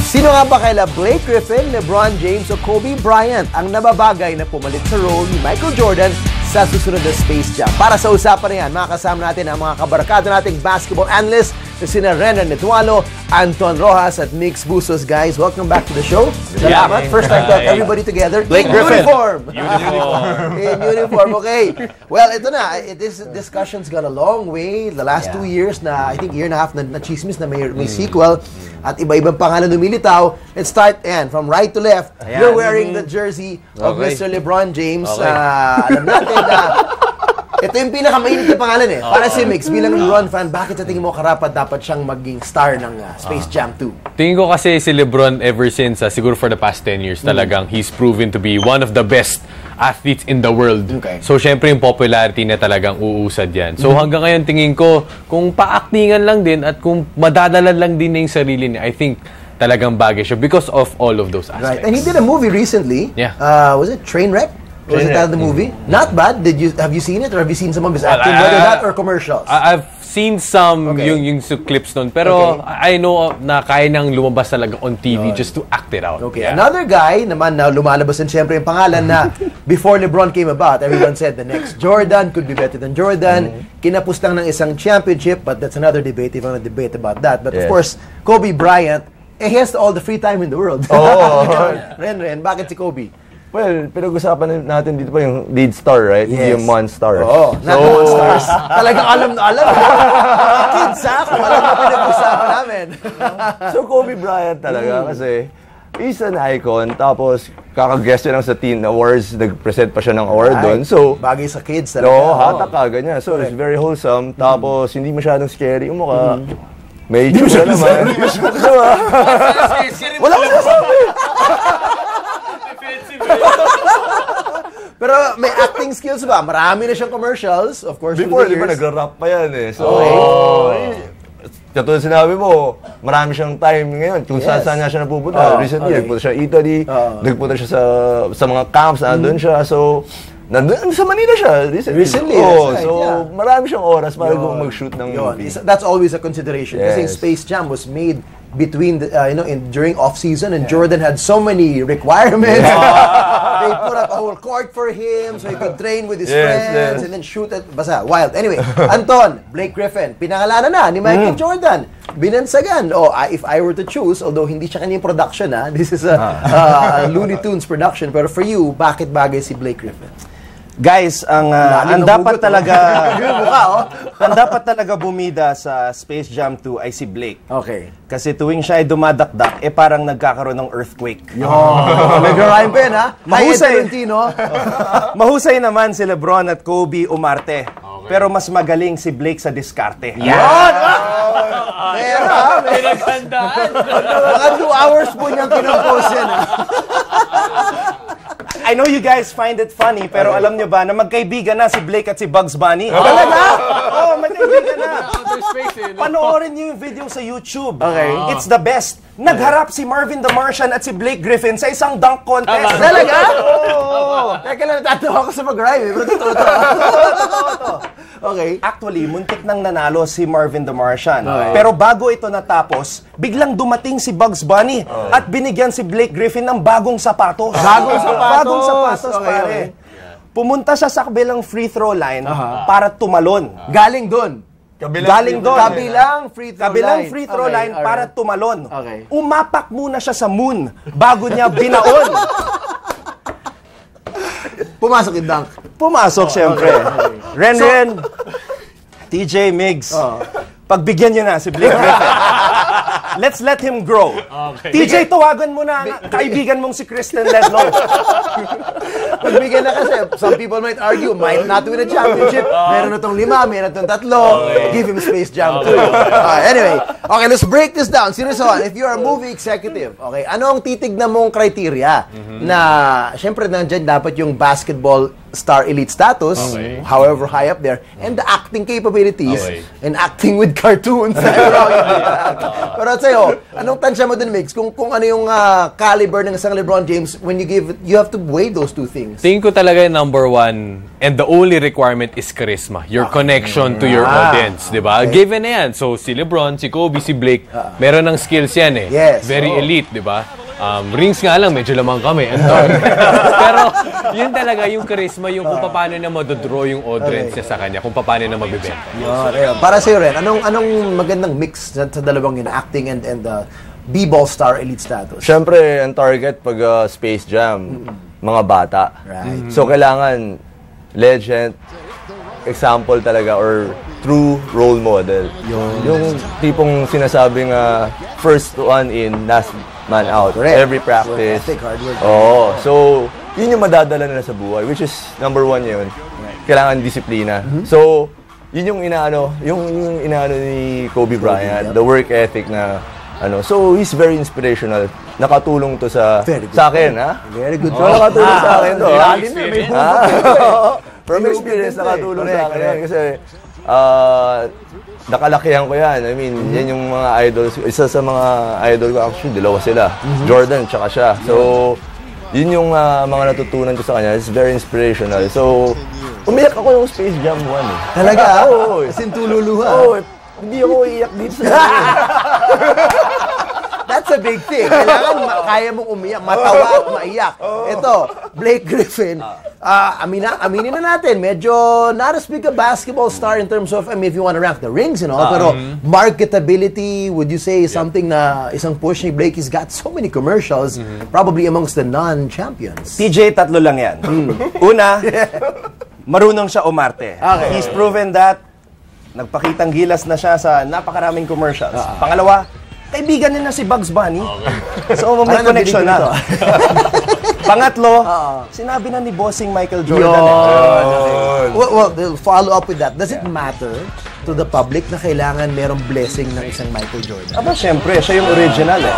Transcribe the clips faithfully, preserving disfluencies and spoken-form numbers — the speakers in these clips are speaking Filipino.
Sino nga ba kaila Blake Griffin, LeBron James o Kobe Bryant ang nababagay na pumalit sa role ni Michael Jordan sa susunod na Space Jam? Para sa usapan na yan, makakasama natin ang mga kabarkada nating basketball analysts na sina Renren Ritualo, Anton Roxas at Migs Bustos. Guys, welcome back to the show. Salamat. Yeah, First time to have everybody together. Blake in Griffin. uniform. Uniform. In uniform, okay. Well, ito na. It, this discussion's gone a long way. The last yeah. two years na, I think year and a half na, na chismis na may, may mm. sequel. At iba-ibang pangalan lumilitaw. Let's start, and from right to left, ayan. You're wearing the jersey of okay. Mister LeBron James. Okay. Uh, alam natin na ito yung pinakamainit na pangalan eh. Para si Migs, bilang LeBron fan, bakit sa tingin mo karapat dapat siyang maging star ng uh, Space Jam two? Tingin ko kasi si LeBron ever since, uh, siguro for the past ten years, talagang mm. he's proven to be one of the best athletes in the world. Okay. So, syempre yung popularity na talagang uusad yan. So, mm. hanggang ngayon tingin ko, kung pa-actingan lang din at kung madadalan lang din na yung sarili niya, I think talagang bagay siya because of all of those aspects. Right. And he did a movie recently. Yeah. Uh, was it Trainwreck? Was it that the movie? Mm-hmm. Not bad. Did you have you seen it or have you seen some of his acting? Well, Whether that or commercials? I, I've seen some okay. yung yung clips nun, pero okay. I know na kaya nang lumabas talaga on T V no. just to act it out. Okay. Yeah. Another guy naman na lumalabas din siyempre yung pangalan na before LeBron came about, everyone said the next Jordan could be better than Jordan. Mm-hmm. Kinapos lang ng isang championship, but that's another debate. If you want to debate about that, but yes. of course, Kobe Bryant, eh, he has all the free time in the world. Oh. Ren Ren, bakit si Kobe? Well, pinag-usapan natin dito pa yung lead star, right? Yes. Hindi yung monster. Oo, so, not monsters. Talagang alam na alam. Kids, ha? Kung alam na pinag-usapan namin. So, Kobe Bryant talaga mm. kasi he's an icon. Tapos, kakaguest siya lang sa Teen Awards. Nag-present pa siya ng award right. doon. So, bagay sa kids talaga. No, hatak ka, ganyan. So, correct. It's very wholesome. Tapos, mm. hindi masyadong scary. Yung mukha, mm. may itsura naman. Wala ko sasabi! Pero may acting skills ba? Marami na siyang commercials, of course. Before, di ba, nagra-rap pa yan eh. So, oh. eh, katulad sinabi mo, marami siyang time ngayon kung yes. saan niya siya napupunta. Oh, recently, okay. nagpunta siya Italy, oh. nagpunta siya sa sa mga camps, nandun mm. siya. So, nandun sa Manila siya recently. Recently, oh, right, so, yeah. marami siyang oras para kung mag-shoot ng Yon. movie. That's always a consideration. Yes. Kasi Space Jam was made between the, uh, you know, in during off season, and yeah. Jordan had so many requirements. Yeah. They put up a whole court for him so he could train with his yes, friends yes. and then shoot at basta wild. Anyway, Anton, Blake Griffin, pinangalanan na ni Michael mm. Jordan. Binansagan. Oh, I, if I were to choose, although hindi siya kanyang production, ha, this is a uh, Looney Tunes production, pero for you, bakit bagay si Blake Griffin? Guys, ang uh, ang dapat talaga ang dapat talaga bumida sa Space Jam two ay si Blake. Okay. Kasi tuwing siya ay dumadakdak, eh parang nagkakaroon ng earthquake. Oh, nag-rhyme pa yun, ha? Mahusay. Mahusay naman si LeBron at Kobe umarte. Okay. Pero mas magaling si Blake sa diskarte. Yan! Oh! Meron, ha? May nagtandaan. Mga two hours po niyang kinompose yan, ha? I know you guys find it funny, pero alam niyo ba na magkaibigan na si Blake at si Bugs Bunny? Oh. Talaga? Oo, oh, magkaibigan na. Panoorin niyo yung video sa YouTube. Okay. It's the best. Nagharap si Marvin the Martian at si Blake Griffin sa isang dunk contest. Talaga? Oo. Teka lang, natatawa ako sa mag-rhyme eh. Pero totoo to. Totoo to. Okay. Actually, muntik nang nanalo si Marvin the Martian. Okay. Pero bago ito natapos, biglang dumating si Bugs Bunny okay. at binigyan si Blake Griffin ng bagong sapatos. Bagong sapatos? Bagong sapatos, okay, pare. Okay. Pumunta siya sa kabilang free throw line uh-huh. para tumalon. Galing doon? Kabilang Galing doon. Kabilang free throw Kabilang line. free throw okay, line para right. tumalon. Okay. Umapak muna siya sa moon bago niya binaon. Pumasok yung dunk. Pumasok, oh, siyempre. Okay. Renren, so, T J, Migs, oh. pagbigyan niyo na si Blake Griffin. Let's let him grow. Okay. T J, tawagan mo na kaibigan mong si Kristen Ledlow. Pagbigyan na kasi, some people might argue, might not win a championship. Meron na tong lima, meron na tong tatlo. Okay. Give him Space Jam two. Uh, anyway, okay, let's break this down. Seriously, if you're a movie executive, okay, ano ang titignan mong criteria mm-hmm. na, syempre, nandiyan dapat yung basketball star elite status, okay. however high up there, and the acting capabilities, okay. and acting with cartoons. Pero sa'yo, anong tansya mo dun, Migs? Kung, kung ano yung uh, caliber ng isang LeBron James, when you give, you have to weigh those two things. Tingin ko talaga yung number one, and the only requirement is charisma. Your okay. connection to your ah. audience, di ba? Okay. Given na yan. So, si LeBron, si Kobe, si Blake, uh, meron ng skills yan eh. Yes. Very oh. elite, di ba? Um, rings nga lang, medyo lamang kami. Pero, yun talaga, yung charisma, yung kung paano na madodraw yung audience okay. sa kanya, kung paano na mabibenta. Yun, para sa'yo rin, anong, anong magandang mix sa, sa dalawang yun, acting and, and uh, B-ball star elite status? Siyempre, ang target pag uh, Space Jam, mm-hmm. mga bata. Right. So, kailangan legend, example talaga, or true role model. Yun. Yung tipong sinasabing uh, first one in, last man out. Correct. Every practice. Oo. So, yun yung madadala nila sa buhay, which is number one yun. Kailangan disiplina. Mm-hmm. So, yun yung inaano, yung, yung inaano ni Kobe Bryant, the work ethic na ano. So, he's very inspirational. Nakatulong to sa sa akin, ha? Very good. So, nakatulong ah, sa akin to. Ah, may from experience, nakatulong sa akin. Kasi, uh, nakalakihan ko yan. I mean, mm-hmm. yan yung mga idols. Isa sa mga idol ko, actually, dalawa sila. Mm-hmm. Jordan, tsaka siya. So, yun yung uh, mga natutunan ko sa kanya. It's very inspirational. So, umiyak ako yung Space Jam one eh. Talaga? Oo. As in tululuha? Oo. Hindi ako iiyak dito sa That's a big thing. Kailangan ma- kaya mong umiyak, matawa at maiyak. Ito, Blake Griffin, uh, amina, aminin na natin, medyo not as big a basketball star in terms of, I mean, if you want to rank the rings and all, uh, pero mm-hmm. marketability, would you say, is yeah. something na isang push ni Blake? He's got so many commercials, mm-hmm. probably amongst the non-champions. T J, tatlo lang yan. Mm. Una, marunong siya umarte. Okay. He's proven that. Nagpakitang gilas na siya sa napakaraming commercials. Uh-huh. Pangalawa, kaibigan niya na si Bugs Bunny. Okay. So, may connection na. Pangatlo, uh-huh. sinabi na ni bossing Michael Jordan. Eh. Well, well, they'll follow up with that. Does yeah. it matter to the public na kailangan merong blessing ng isang Michael Jordan? Aba, syempre, siya yung original eh.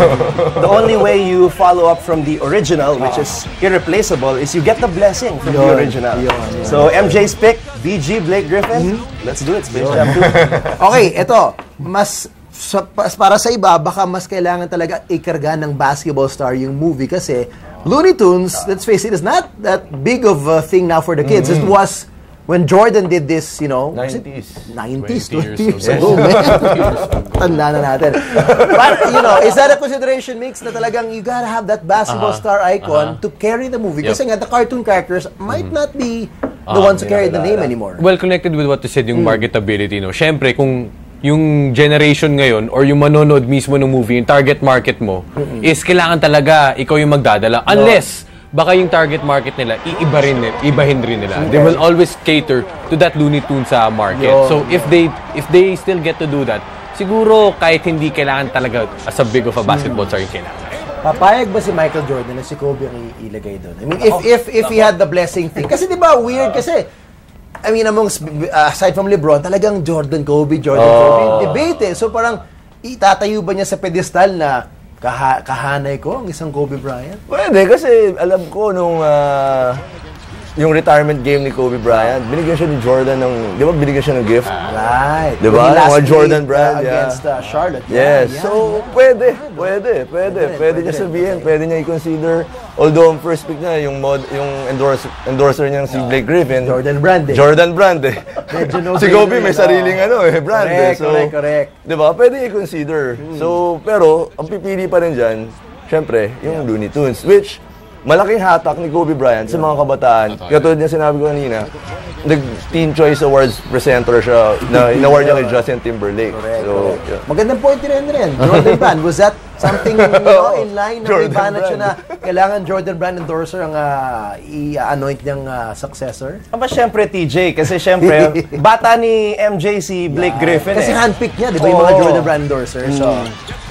The only way you follow up from the original, which is irreplaceable, is you get the blessing from yun, the original. Yun, yun. So, M J's pick, B G, Blake Griffin, mm-hmm. let's do it, Space Jam two. Okay, eto, mas sa, para sa iba, baka mas kailangan talaga ikarga ng basketball star yung movie kasi Looney Tunes, let's face it, is not that big of a thing now for the kids. Mm-hmm. It was when Jordan did this, you know, nineties. nineties, twenty years ago, man. Tanda na natin. But, you know, is that a consideration, Mix, na talagang you gotta have that basketball uh-huh. star icon uh-huh. to carry the movie? Yep. Kasi nga, the cartoon characters might mm-hmm. not be the uh, ones who carry the name anymore. Well, connected with what you said, yung mm. marketability, no? Siyempre, kung yung generation ngayon or yung manonood mismo ng movie, yung target market mo, mm-hmm. is kailangan talaga ikaw yung magdadala. Unless, no. baka yung target market nila, iiba rin, ibahin rin nila. Okay. They will always cater to that Looney Tunes sa market. Yo. So, if they if they still get to do that, siguro kahit hindi kailangan talaga as a big of a basketball star yung kailangan. Papayag ba si Michael Jordan na si Kobe ang ilagay doon? I mean, if if if he had the blessing thing. Kasi di ba, weird kasi, I mean, among, uh, aside from LeBron, talagang Jordan, Kobe, Jordan, oh. Kobe, debate eh. So parang, itatayo ba niya sa pedestal na kaha kahanay ko ang isang Kobe Bryant? Pwede, kasi alam ko nung uh, yung retirement game ni Kobe Bryant, binigyan siya ni Jordan ng, di ba binigyan siya ng gift? Right. Di ba? Yung Jordan brand, uh, yeah. Against uh, Charlotte. Yes. Yeah, so, yeah. pwede, pwede, pwede. Pwede, pwede niya sabihin, pwede niya i-consider. Although, ang first pick niya, yung mod, yung endorser, endorser niya si Blake Griffin. Jordan brand eh. Jordan brand eh. Si Kobe may sariling ano eh, brand correct, eh. So, correct, correct. Di ba? Pwede i-consider. Hmm. So, pero, ang pipili pa rin dyan, syempre, yung yeah. Looney Tunes, which, malaking hatak ni Kobe Bryant sa mga kabataan. Katulad niya sinabi ko kanina, nag-Teen Choice Awards presenter siya na in-award niya kay Justin Timberlake. Correct, so, correct. Yeah. Magandang point rin rin. Jordan Brand, was that something you know, in line na may banat siya na kailangan Jordan Brand endorser ang uh, i-anoint niyang uh, successor? Aba, syempre T J, kasi syempre, bata ni M J si Blake yeah. Griffin kasi eh. handpick niya, di ba, yung mga Jordan Brand endorser. So,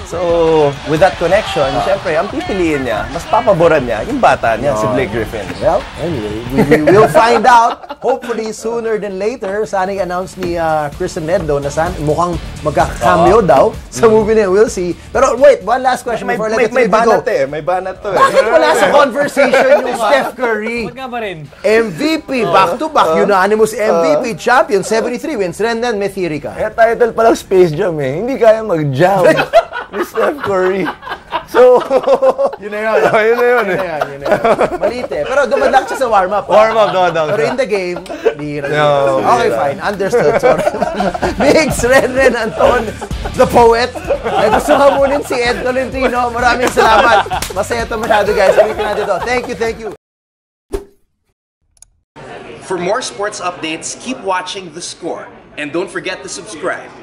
So, with that connection, uh, syempre, ang pipiliin niya, mas papaboran niya, yung bata niya, uh, si Blake Griffin. Well, anyway, we, we will find out, hopefully sooner than later. Sana i-announce ni uh, Chris Neddo na san, mukhang magka-cameo uh, daw sa movie niya. We'll see. Pero wait, one last question may, before may, I let may, it may go. banat eh, may banat to eh. Bakit wala sa conversation yung Steph Curry? Wag nga ba rin? M V P, back-to-back, uh, unanimous M V P, uh, champion, seventy-three wins. Renren, may theory ka. Eh, title pa lang Space Jam eh. Hindi kaya mag-jam ni Steph Curry. So, yun na yun. Oh, yun na yun eh. Yun na yun, yun na yun. Malit eh. Pero dumadlak siya sa warm-up. Warm-up, dumadak. Pero in the game, di rin. No, okay, fine. Understood. Sorry. Migs, Renren, Anton, the poet. Ay, gusto hamunin si Ed Tolentino. Maraming salamat. Masaya ito masyado, guys. Ulitin natin ito. Thank you, thank you. For more sports updates, keep watching The Score. And don't forget to subscribe.